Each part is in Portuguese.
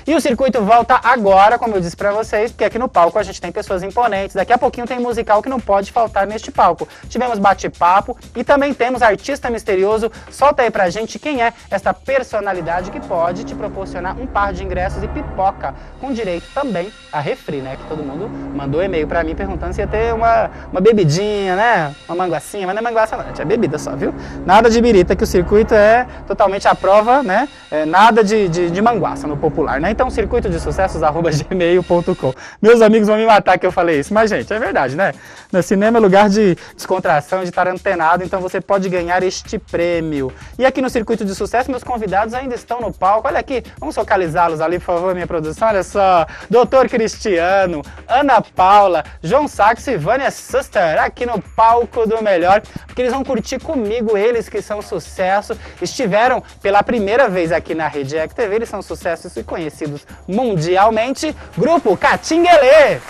E o circuito volta agora, como eu disse pra vocês, porque aqui no palco a gente tem pessoas imponentes. Daqui a pouquinho tem musical que não pode faltar neste palco. Tivemos bate-papo e também temos artista misterioso. Solta aí pra gente quem é esta personalidade que pode te proporcionar um par de ingressos e pipoca, com direito também a refri, né? Que todo mundo mandou e-mail pra mim perguntando se ia ter uma bebidinha, né? Uma manguacinha, mas não é manguaça não, é bebida só, viu? Nada de birita, que o circuito é totalmente à prova, né? Nada de manguaça no popular, né? Então, circuito de sucessos@gmail.com. Meus amigos vão me matar que eu falei isso, mas gente, é verdade, né? No cinema é lugar de descontração, de estar antenado, então você pode ganhar este prêmio. E aqui no Circuito de Sucesso, meus convidados ainda estão no palco. Olha aqui, vamos localizá-los ali, por favor, minha produção. Olha só, Doutor Cristiano, Ana Paula, João Saxo e Vânia Suster, aqui no palco do melhor, porque eles vão curtir comigo, eles que são sucesso, estiveram pela primeira vez aqui na Rede EC TV, eles são sucessos e conhecidos mundialmente, Grupo Catinguelê.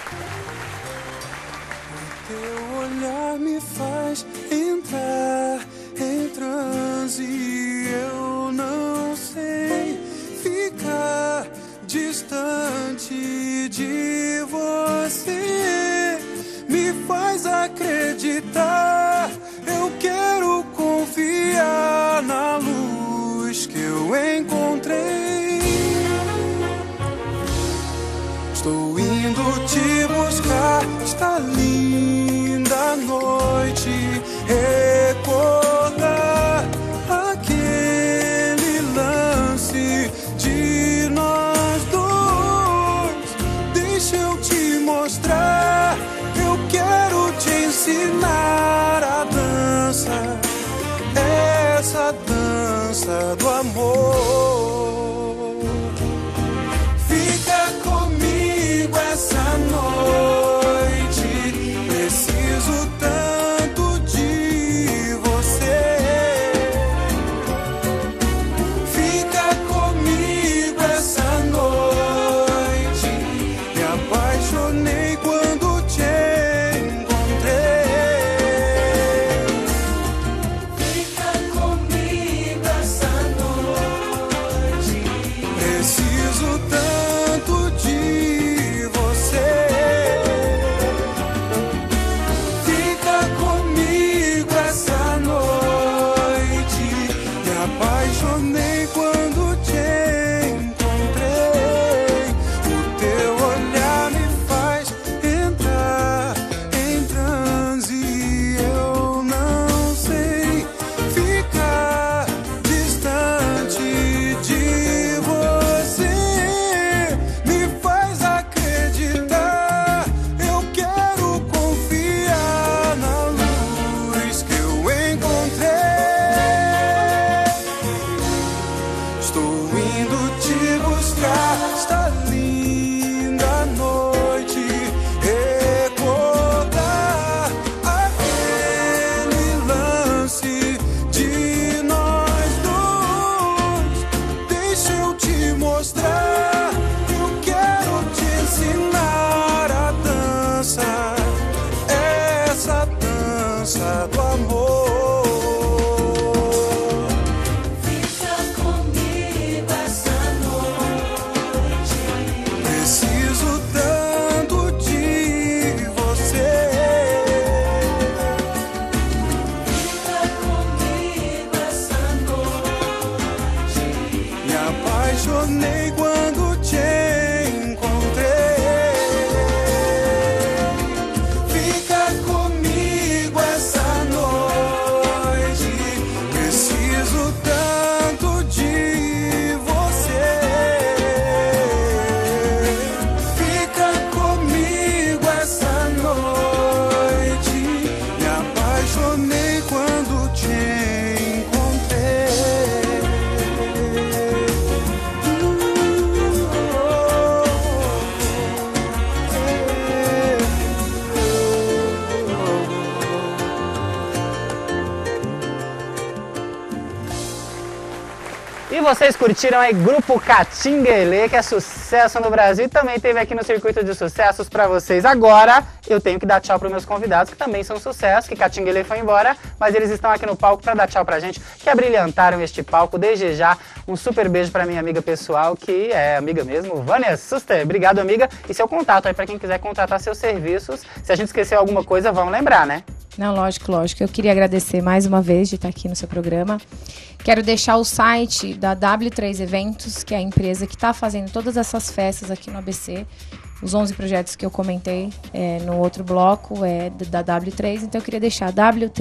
Teu olhar me faz entrar em transe, eu não sei ficar distante de você, me faz acreditar, eu quero confiar na luz que eu encontrei. Estou indo te buscar, está linda a noite, recordar aquele lance de nós dois. Deixa eu te mostrar, eu quero te ensinar a dança, essa dança do amor. Fica comigo essa noite, preciso tanto de você. Fica comigo essa noite, me apaixonei quando te encontrei. Fica comigo essa noite, preciso tanto de você. Fica comigo essa noite, me apaixonei quando te encontrei. O teu olhar me faz entrar em transe, eu não sei ficar distante de você, me faz acreditar, eu quero confiar na luz que eu encontrei. Estou indo te buscar, está linda a noite, recordar aquele lance de nós dois. Deixa eu te mostrar, eu quero te ensinar a dança, essa dança do amor. Fica comigo essa noite, preciso tanto de você. Fica comigo essa noite, me apaixonei quando te encontrei. Fica comigo essa noite, preciso tanto de você. Fica comigo essa noite, me apaixonei quando te encontrei. E vocês curtiram aí Grupo Catinguelê, que é sucesso no Brasil e também teve aqui no Circuito de Sucessos pra vocês. Agora eu tenho que dar tchau pros meus convidados, que também são sucesso, que Catinguelê foi embora, mas eles estão aqui no palco pra dar tchau pra gente, que abrilhantaram este palco. Desde já, um super beijo pra minha amiga pessoal, que é amiga mesmo, Vânia Suster. Obrigado, amiga. E seu contato aí pra quem quiser contratar seus serviços. Se a gente esqueceu alguma coisa, vamos lembrar, né? Não, lógico. Eu queria agradecer mais uma vez de estar aqui no seu programa. Quero deixar o site da W3 Eventos, que é a empresa que está fazendo todas essas festas aqui no ABC. Os 11 projetos que eu comentei no outro bloco é da W3, então eu queria deixar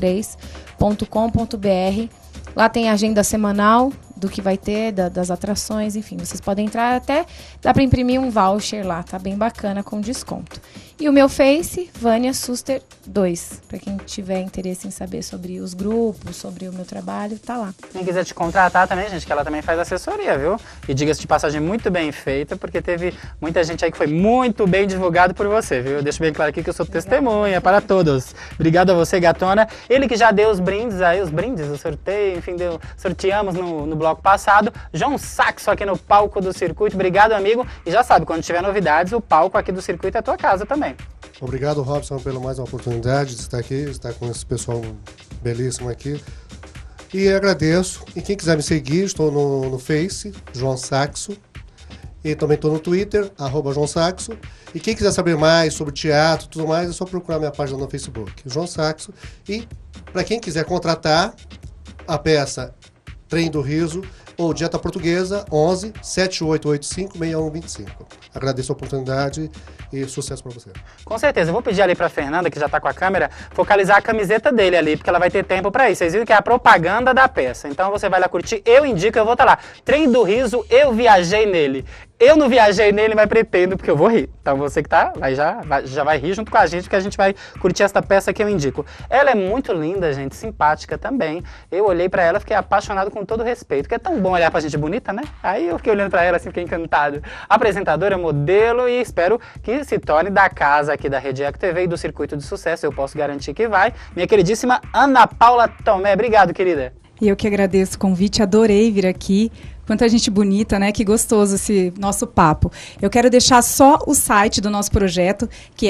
w3.com.br. Lá tem a agenda semanal do que vai ter, das atrações, enfim. Vocês podem entrar, até dá para imprimir um voucher lá, tá bem bacana, com desconto. E o meu Face, Vânia Suster 2, para quem tiver interesse em saber sobre os grupos, sobre o meu trabalho, tá lá. Quem quiser te contratar também, gente, que ela também faz assessoria, viu? E diga-se de passagem, muito bem feita, porque teve muita gente aí que foi muito bem divulgado por você, viu? Eu deixo bem claro aqui que eu sou testemunha para todos. Obrigado a você, gatona. Ele que já deu os brindes aí, o sorteio, enfim, sorteamos no bloco passado. João Saxo aqui no palco do Circuito. Obrigado, amigo. E já sabe, quando tiver novidades, o palco aqui do Circuito é a tua casa também. Obrigado, Robson, pela mais uma oportunidade de estar aqui, estar com esse pessoal belíssimo aqui. E agradeço. E quem quiser me seguir, estou no Face, João Saxo. E também estou no Twitter, @João Saxo. E quem quiser saber mais sobre teatro e tudo mais, é só procurar minha página no Facebook, João Saxo. E para quem quiser contratar a peça Trem do Riso ou Dieta Portuguesa, 11 7885 6125. Agradeço a oportunidade e sucesso para você. Com certeza. Eu vou pedir ali pra Fernanda, que já tá com a câmera, focalizar a camiseta dele ali, porque ela vai ter tempo pra isso. Vocês viram que é a propaganda da peça. Então você vai lá curtir, eu indico, eu vou estar lá. Trem do Riso, eu viajei nele. Eu não viajei nele, mas pretendo, porque eu vou rir. Então você que tá, já vai rir junto com a gente, porque a gente vai curtir essa peça que eu indico. Ela é muito linda, gente, simpática também. Eu olhei pra ela, fiquei apaixonado com todo respeito, porque é tão bom olhar pra gente bonita, né? Aí eu fiquei olhando pra ela assim, fiquei encantado. Apresentadora, modelo e espero que se torne da casa aqui da Rede Eco TV e do Circuito de Sucesso, eu posso garantir que vai. Minha queridíssima Ana Paula Tomé, obrigado, querida. E eu que agradeço o convite, adorei vir aqui. Quanta gente bonita, né? Que gostoso esse nosso papo. Eu quero deixar só o site do nosso projeto, que é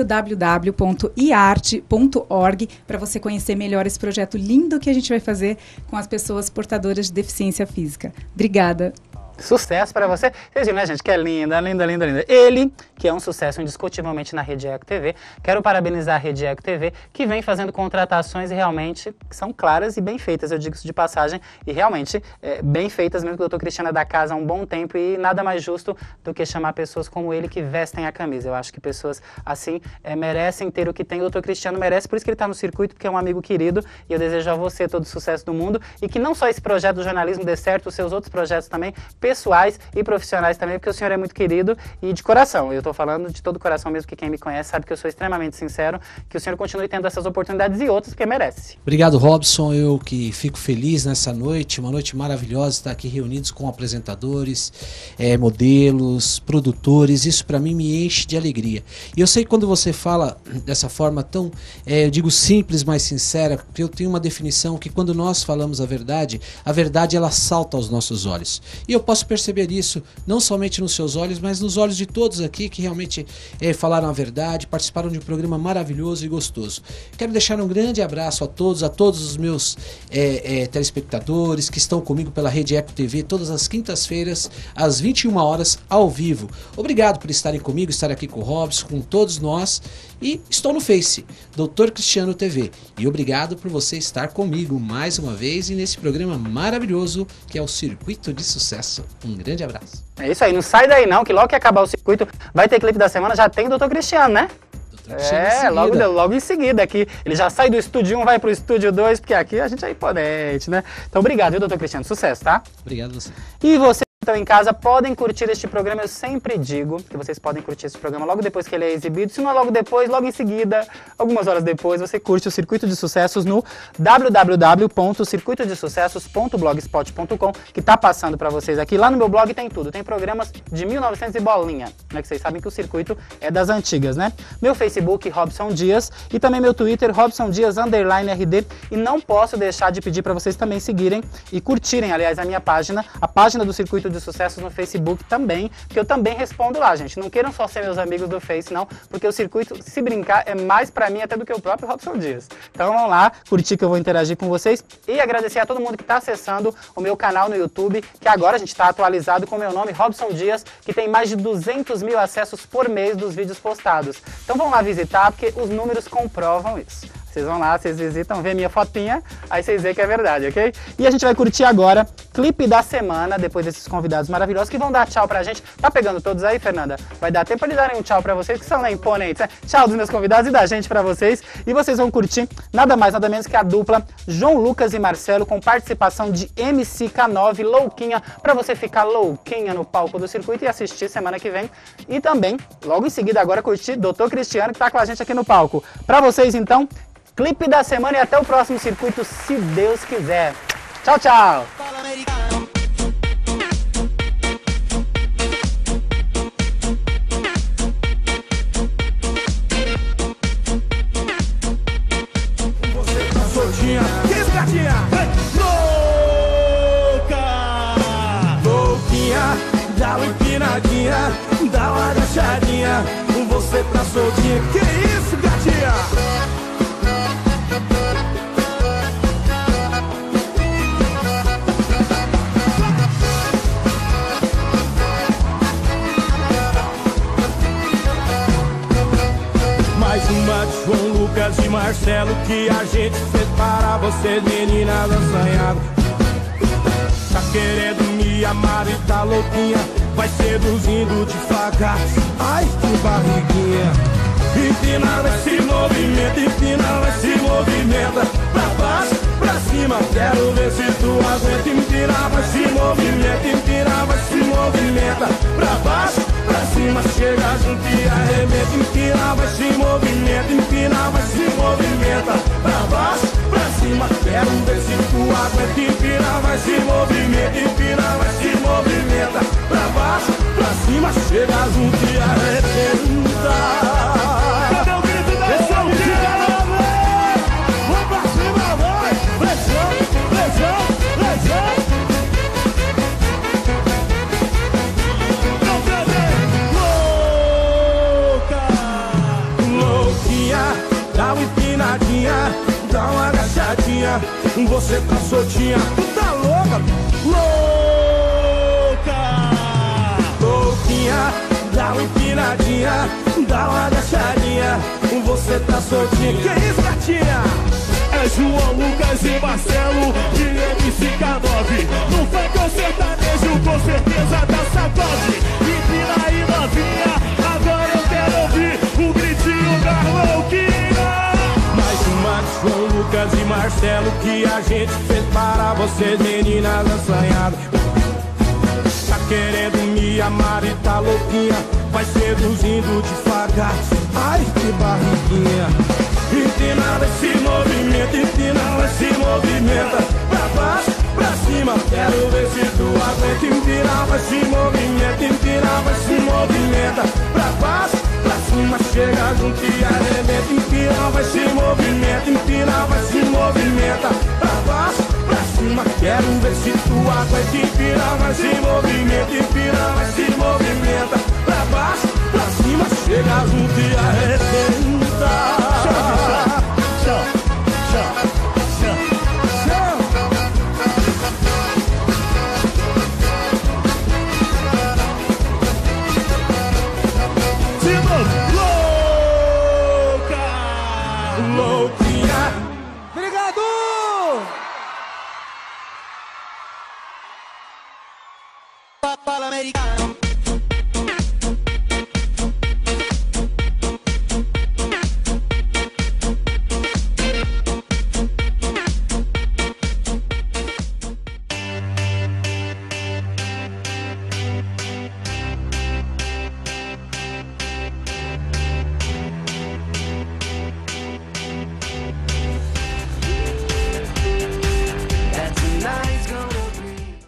www.iarte.org, para você conhecer melhor esse projeto lindo que a gente vai fazer com as pessoas portadoras de deficiência física. Obrigada. Sucesso pra você. Vocês viram, né, gente? Que é linda, linda, linda, linda. Ele, que é um sucesso indiscutivelmente na Rede Eco TV. Quero parabenizar a Rede Eco TV, que vem fazendo contratações e realmente são claras e bem feitas, eu digo isso de passagem, e realmente bem feitas mesmo, que o Dr. Cristiano é da casa há um bom tempo e nada mais justo do que chamar pessoas como ele que vestem a camisa. Eu acho que pessoas assim merecem ter o que tem. O Dr. Cristiano merece, por isso que ele está no circuito, porque é um amigo querido, e eu desejo a você todo o sucesso do mundo e que não só esse projeto do jornalismo dê certo, os seus outros projetos também, pessoais e profissionais também, porque o senhor é muito querido e de coração. Eu estou falando de todo o coração mesmo, que quem me conhece sabe que eu sou extremamente sincero, que o senhor continue tendo essas oportunidades e outras, porque merece. Obrigado, Robson. Eu que fico feliz nessa noite, uma noite maravilhosa, estar aqui reunidos com apresentadores, modelos, produtores. Isso para mim me enche de alegria. E eu sei que quando você fala dessa forma tão, eu digo simples, mas sincera, porque eu tenho uma definição que quando nós falamos a verdade ela salta aos nossos olhos. E eu posso perceber isso não somente nos seus olhos, mas nos olhos de todos aqui que realmente falaram a verdade, participaram de um programa maravilhoso e gostoso. Quero deixar um grande abraço a todos os meus telespectadores que estão comigo pela Rede Eco TV todas as quintas-feiras, às 21 horas, ao vivo. Obrigado por estarem comigo, estar aqui com o Robson, com todos nós. E estou no Face, Dr. Cristiano TV. E obrigado por você estar comigo mais uma vez e nesse programa maravilhoso que é o Circuito de Sucesso. Um grande abraço. É isso aí, não sai daí não, que logo que acabar o circuito vai ter clipe da semana, já tem o Dr. Cristiano, né? Logo em seguida aqui. Ele já sai do estúdio 1, vai pro estúdio 2, porque aqui a gente é imponente, né? Então obrigado, viu, Dr. Cristiano? Sucesso, tá? Obrigado a você. E você Estão em casa, podem curtir este programa. Eu sempre digo que vocês podem curtir esse programa logo depois que ele é exibido. Se não é logo depois, logo em seguida, algumas horas depois, você curte o Circuito de Sucessos no www.circuitodesucessos.blogspot.com, que tá passando para vocês aqui. Lá no meu blog tem tudo. Tem programas de 1900 e bolinha, né? Que vocês sabem que o circuito é das antigas, né? Meu Facebook, Robson Dias, e também meu Twitter, Robson Dias _RD. E não posso deixar de pedir para vocês também seguirem e curtirem, aliás, a minha página, a página do Circuito de Sucessos no Facebook também, que eu também respondo lá, gente. Não queiram só ser meus amigos do Face, não, porque o circuito, se brincar, é mais pra mim até do que o próprio Robson Dias. Então vamos lá, curtir que eu vou interagir com vocês e agradecer a todo mundo que tá acessando o meu canal no YouTube, que agora a gente tá atualizado com o meu nome, Robson Dias, que tem mais de 200 mil acessos por mês dos vídeos postados. Então vamos lá visitar, porque os números comprovam isso. Vocês vão lá, vocês visitam, vê minha fotinha, aí vocês veem que é verdade, ok? E a gente vai curtir agora clipe da semana, depois desses convidados maravilhosos que vão dar tchau pra gente. Tá pegando todos aí, Fernanda? Vai dar tempo pra eles darem um tchau pra vocês, que são, né, imponentes, né? Tchau dos meus convidados e da gente pra vocês. E vocês vão curtir nada mais, nada menos que a dupla João Lucas e Marcelo, com participação de MC K9, Louquinha, pra você ficar louquinha no palco do circuito e assistir semana que vem. E também, logo em seguida agora, curtir Dr. Cristiano, que tá com a gente aqui no palco. Pra vocês, então, clipe da semana e até o próximo circuito, se Deus quiser. Tchau, tchau! Soltinha, que isso, gatinha? Louca, louquinha, dá uma empinadinha, dá uma agachadinha. Você tá soltinha, que isso, gatinha? Mais uma de João Lucas e Marcelo que a gente fez para vocês, meninas assanhadas. Tá querendo me amar e tá louquinha, vai seduzindo devagar. Ai, que barriguinha. Empina, vai se movimenta, empina, vai se movimenta. Pra baixo, pra cima, quero ver se tu aguenta. Empina, vai se movimenta, empina, vai se movimenta. Pra baixo, pra cima, chega junto e arrebenta. Empina, vai se movimenta, empina, vai se movimenta. Pra baixo, pra cima, quero ver se tu aguenta. Empina, vai se movimenta, empina, vai se movimenta. Pra baixo, pra cima, chega junto e arrebenta. Cadê o grito da solteira? Vamos pra cima, vai! Pressão, pressão, pressão! Não cadê? Louca, louquinha, dá uma empinadinha, dá uma agachadinha. Você tá soltinha, tu tá louca? Louca, louquinha, dá uma empinadinha, dá uma agachadinha. Você tá soltinha, que isso, gatinha? É João Lucas e Marcelo de MC K9. Não foi com sertanejo, com certeza da sacode. Empina aí, novinha, agora eu quero ouvir o gritinho da louquinha. Mais uma de João Lucas e Marcelo que a gente fez para vocês, meninas assanhadas. Tá querendo me amar e tá louquinha, vai seduzindo devagar. Ai, que barriguinha. Empina, vai se movimenta, empina, vai se movimenta. Pra baixo, pra cima, quero ver se tu aguenta. Empina, vai se movimenta, empina, vai se movimenta. Pra baixo, pra cima, chega junto e arrebenta. Empina, vai se movimenta, empina, vai se movimenta. Pra baixo, pra cima, quero ver se tu aguenta. Empina, vai se movimenta, empina, vai se movimenta. Pra baixo, pra cima, chega junto e arrebenta. Chão, chão, chão, chão. Louca, louquinha. Obrigado! Fala americano.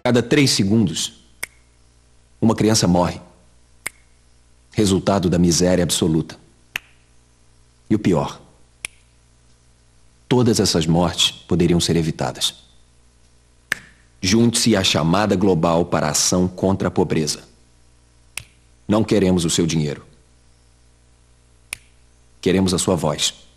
Cada 3 segundos, uma criança morre. Resultado da miséria absoluta. E o pior, todas essas mortes poderiam ser evitadas. Junte-se à chamada global para a ação contra a pobreza. Não queremos o seu dinheiro. Queremos a sua voz.